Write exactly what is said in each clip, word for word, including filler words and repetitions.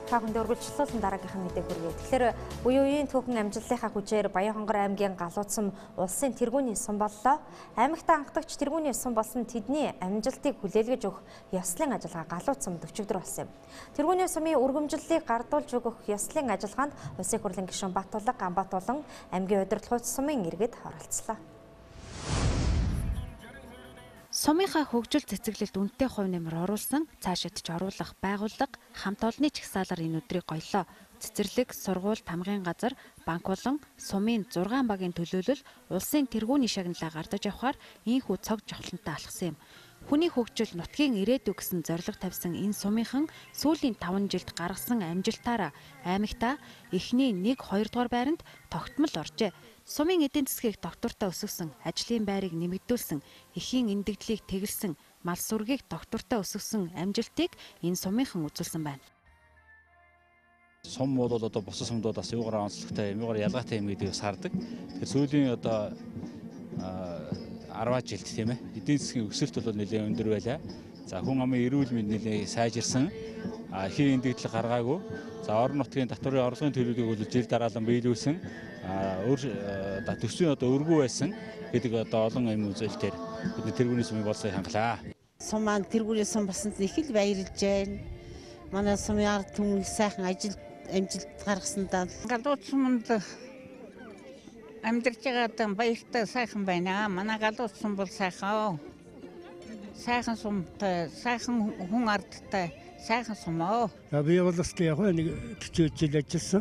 та бүхэндээ үргэлжлүүлэн дараагийнхын мэдээг хүргэе. Тэгэхээр үе үеийн түүхэн амжилтынхаа хүчээр Баянхонгор аймгийн Галууд сум улсын тэргүүний сум боллоо. Аймагтаа анхдагч тэргүүний сум болсон тэдний амжилтыг хүлээлгэж өгөх ёслын ажиллагаа Галууд сумд өчигдөр болсон юм. Тэргүүний сумын үргэмжлэлийг гардуулж өгөх ёслын ажиллагаанд Улсын хурлын гишүүн Батулга Гамбат болон аймгийн удирдлагч сумын иргэд оролцлоо. Сумынхаа хөгжил цэцэглэлд үнэтэй хувь нэмэр оруулсан цаашид ч оруулах байгууллага хамт олонны чагсаалаар энэ өдрийг гоёлоо. Цэцэрлэг, сургууль, тамгын газар, банк болон сумын зургаан багийн төлөөлөл улсын тэргүүний шагналаа гардаж явахаар ийхүү цог жавхлантай алхсан юм. Хүний хөгжил нутгийн ирээдүй гэсэн зорилго тавьсан энэ сумынхан сүүлийн таван жилд гаргасан амжилтаараа аймагтаа эхний нэг хоёр дугаар байранд тогтмол оржээ. Сумын эдийн засгийг доктортой өсгсөн, ажлын байрыг нэмэгдүүлсэн, эхийн эндэгдлийг тэгэлсэн, мал сүргийг доктортой өсгсөн амжилтыг энэ сумынхан үзүүлсэн байна. Сум бол одоо бусад сумдууд бас юугаар онцлогтой юм, юугаар ялгаатай юм гэдгийг сардаг. Тэгэхээр сүүлийн одоо арван жилд тийм ээ эдийн засгийн өсөлт бол нэлээд өндөр байлаа. За хүн амын эрүүл мэнд нэлээд сайжирсан. А эхийн эндэгдэл гаргаагүй. За орон нутгийн татварын орлогын төлөвлөгөөг бол жил дараалан биелүүлсэн. А өөр төсвийн одоо өргүү байсан гэдэг одоо олон юм үзэлтээр бидний тэргүүний сумыг болсоо хангалаа. Сум маань тэргүүний сум болсонд их л баярлж байна. Манай сумын ард түмэн сайхан ажил амжилт гаргасандаа Галууд суманд амьдарч байгаа баяртай сайхан байна. Манай Галууд сум бол сайхан. Сайхан сумтай, сайхан хүн ардтай, сайхан сум аа. Би бол бас яг нэг төчөө жил ажилласан.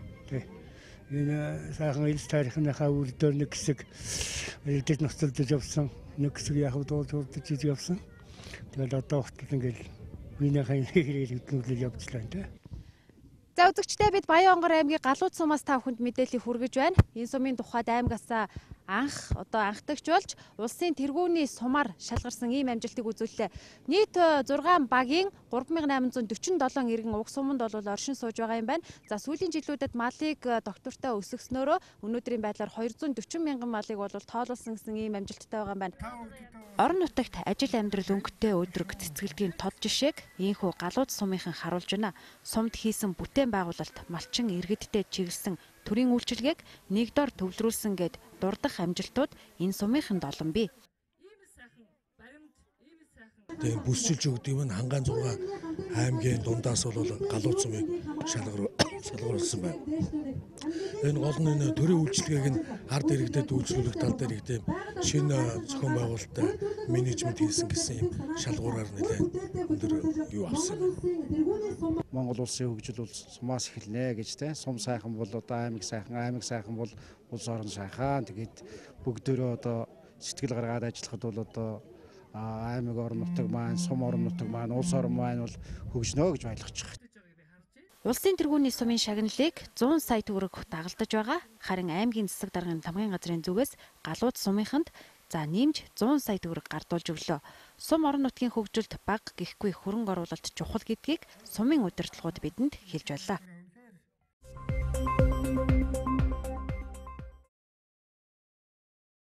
Энэ сайхан ил тарихныхаа үрдээр нэг хэсэг элдэж ноцолдож явсан. Нэг хэсэг яг дуулж урдж явсан. Тэгэл одоо хүртэл ингээл минийхээ хэрэг хөдөлгөөл явж байна. За үзэгчдээ бид Баянхонгор аймгийн Галууд сумаас та бүхэнд мэдээлэл хүргэж байна. Энэ сумын тухайд аймгаас анх одоо анхдагч болж улсын тэргүүний сумаар шалгарсан ийм амжилтыг үзүүллээ. Нийт зургаан багийн гурван мянган айман зуун дөрвөн седем иргэн уг суманд бол оршин сууж байгаа юм байна. За сүүлийн жилүүдэд малыг доктортой өсгснөөрөө өнөөдрийн байдлаар хоёр зуун дөрвөн мянган малыг бол тоололсон гэсэн ийм амжилттай байгаа юм байна. Орон нутагт ажил амьдрал өнгөтэй өдрөг цэцгэлдгийн тод жишээг ийхүү Галууд сумынхан харуулж байна. Сумд хийсэн бүтээн байгуулалт малчин иргэдтэй чиглэсэн төрийн үйлчилгээг нэгдор төвлөрүүлсэн гэд дурдах амжилтууд энэ сумынханд олон бий. Тэгээ бүсчилж өгдөг юм хангаан зургаан аймгийн дундаас бол Галууд сумыг шалгар шалгаруулсан байна. Энэ гол нь төрийн үйлчилгээг нь ард иргэдэд үйлчлүүлэх тал дээр их тийм шинэ зохион байгуулалттай менежмент хийсэн гэсэн юм шалгуураар нэлээд өндөр юу авсан байна. Монгол улсын хөгжил бол сумаас эхэлнэ гэж тийм сум сайхан бол одоо аймаг сайхан, аймаг сайхан бол улс орон сайхан. Тэгээд бүгдөө одоо сэтгэл гаргаад ажиллахад бол одоо аймаг орон нутаг маань, сум орон нутаг маань, улс орон маань бол хөгжнө гэж ойлгож байгаа. Улсын тэргүүний сумын шагналыг зуун сая төгрөг дагалдаж байгаа. Харин аймгийн засаг даргын тамгын газрын зүгээс Галууд сумынханд за нэмж зуун сая төгрөг гардуулж өглөө. Сум орон нутгийн хөгжилд бага гэхгүй хөрөнгө оруулалт чухал гэдгийг сумын удирдлагууд бидэнд хэлж байлаа.